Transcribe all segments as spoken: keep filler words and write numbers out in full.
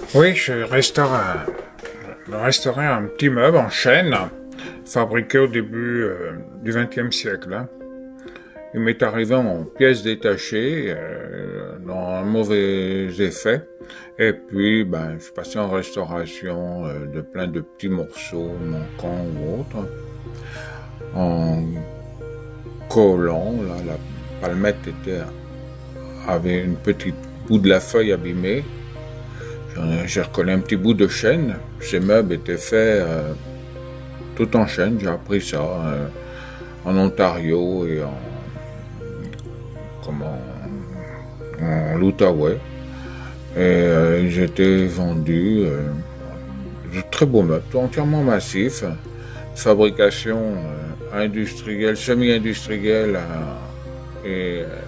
Oui, je restaure un, je restaurais un petit meuble en chêne, fabriqué au début euh, du vingtième siècle. Hein. Il m'est arrivé en pièces détachées, euh, dans un mauvais effet. Et puis, ben, je suis passé en restauration euh, de plein de petits morceaux manquants ou autres. En collant, là, la palmette était, avait une petite bout de la feuille abîmée. J'ai recollé un petit bout de chêne. Ces meubles étaient faits euh, tout en chêne. J'ai appris ça euh, en Ontario et en, comment, en l'Outaouais. Et euh, ils étaient vendus euh, de très beaux meubles, tout entièrement massifs, fabrication euh, industrielle, semi-industrielle euh, et euh,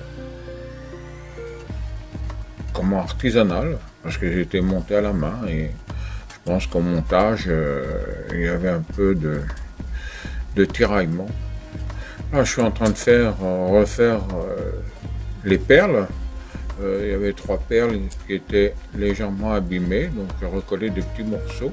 comment artisanale. Parce que j'étais monté à la main et je pense qu'au montage, euh, il y avait un peu de, de tiraillement. Là, je suis en train de faire, euh, refaire euh, les perles. Euh, il y avait trois perles qui étaient légèrement abîmées, donc j'ai recollé des petits morceaux.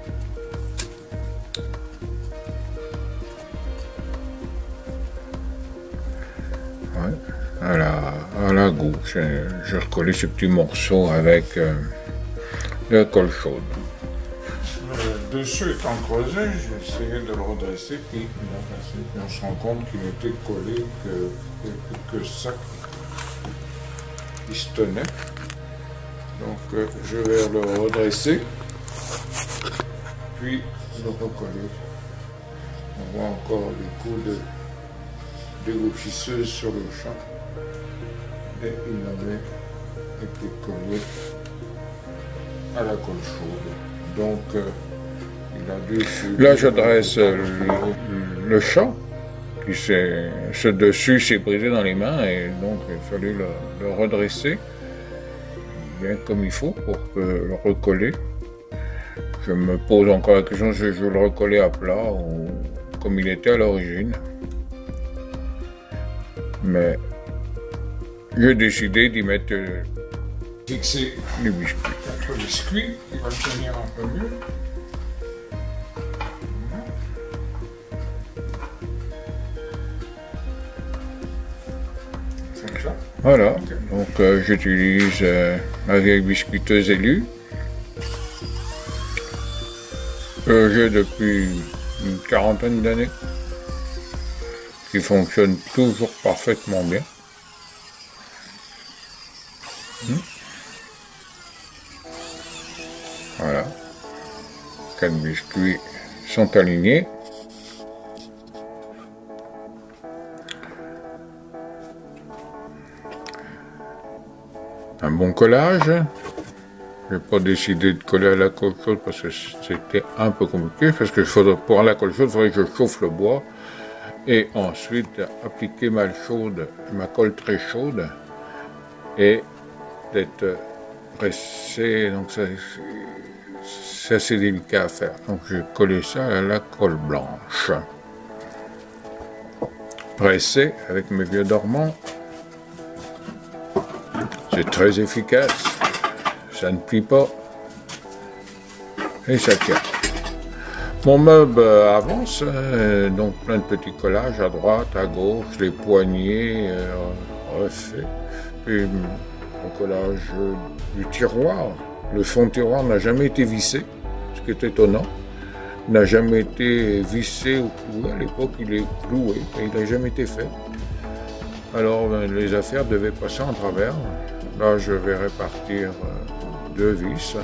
Ouais. À la, à la gauche, j'ai recollé ces petits morceaux avec euh, de la colle chaude. Le dessus étant creusé, j'ai essayé de le redresser, puis on se rend compte qu'il n'était collé que, que, que ça qui se tenait. Donc euh, je vais le redresser, puis le recoller. On voit encore des coups de dégouppisseuse sur le champ. Et il avait été collé à la colle chaude. Donc, euh, il a dû... Là, je dresse le, le champ, qui s'est, ce dessus s'est brisé dans les mains, et donc il a fallu le, le redresser bien comme il faut pour que, le recoller. Je me pose encore la question si je veux le recoller à plat ou comme il était à l'origine. Mais j'ai décidé d'y mettre euh, fixer les biscuits. Quatre biscuits qui vont tenir un peu mieux. C'est ça. Voilà. Okay. Donc euh, j'utilise euh, ma vieille biscuiteuse élue. Que j'ai depuis une quarantaine d'années. Qui fonctionne toujours parfaitement bien. Voilà, quatre biscuits sont alignés. Un bon collage. Je n'ai pas décidé de coller à la colle chaude parce que c'était un peu compliqué. Parce que pour la colle chaude, il faudrait que je chauffe le bois et ensuite appliquer ma chaude, ma colle très chaude et d'être pressé, donc c'est assez délicat à faire. Donc j'ai collé ça à la colle blanche. Pressé avec mes vieux dormants. C'est très efficace. Ça ne plie pas. Et ça tient. Mon meuble avance, euh, donc plein de petits collages à droite, à gauche, les poignées euh, refaits. Puis le collage du tiroir. Le fond de tiroir n'a jamais été vissé, ce qui est étonnant. Il n'a jamais été vissé ou cloué. À l'époque, il est cloué et il n'a jamais été fait. Alors, ben, les affaires devaient passer en travers. Là, je vais répartir euh, deux vis.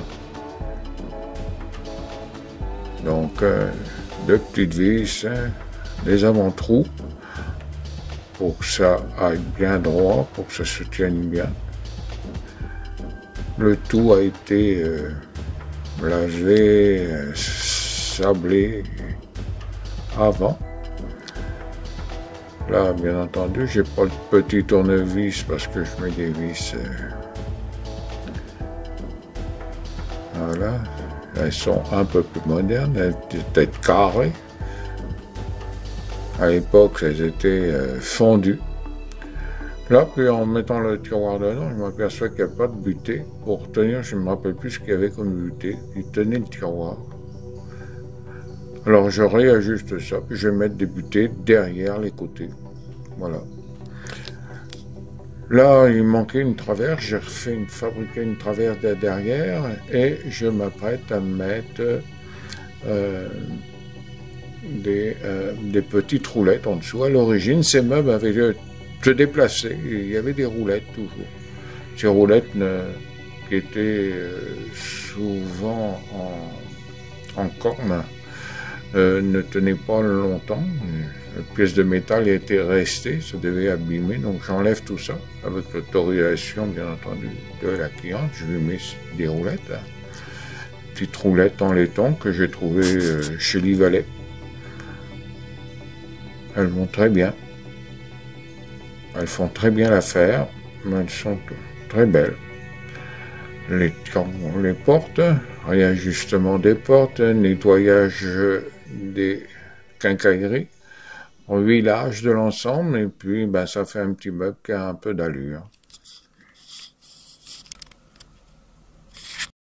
Donc, euh, deux petites vis, hein, des avant-trous, pour que ça aille bien droit, pour que ça se tienne bien. Le tout a été euh, lavé, euh, sablé avant. Là, bien entendu, j'ai pas le petit tournevis parce que je mets des vis. Euh, voilà. Elles sont un peu plus modernes, elles étaient carrées. À l'époque, elles étaient euh, fondues. Là, puis en mettant le tiroir dedans, je m'aperçois qu'il n'y a pas de butée. Pour tenir, je ne me rappelle plus ce qu'il y avait comme butée. Il tenait le tiroir. Alors je réajuste ça, puis je vais mettre des butées derrière les côtés. Voilà. Là, il manquait une traverse, j'ai refait une, fabriqué une traverse derrière et je m'apprête à mettre euh, des, euh, des petites roulettes en dessous. À l'origine, ces meubles avaient se déplacé, il y avait des roulettes toujours. Ces roulettes ne, qui étaient euh, souvent en, en corne euh, ne tenaient pas longtemps. La pièce de métal était restée, ça devait abîmer, donc j'enlève tout ça avec l'autorisation bien entendu de la cliente. Je lui mets des roulettes, hein. Petites roulettes en laiton que j'ai trouvées euh, chez Livalet. Elles vont très bien. Elles font très bien l'affaire, elles sont très belles. Les, les portes, réajustement des portes, nettoyage des quincailleries, huilage de l'ensemble, et puis ben, ça fait un petit meuble qui a un peu d'allure.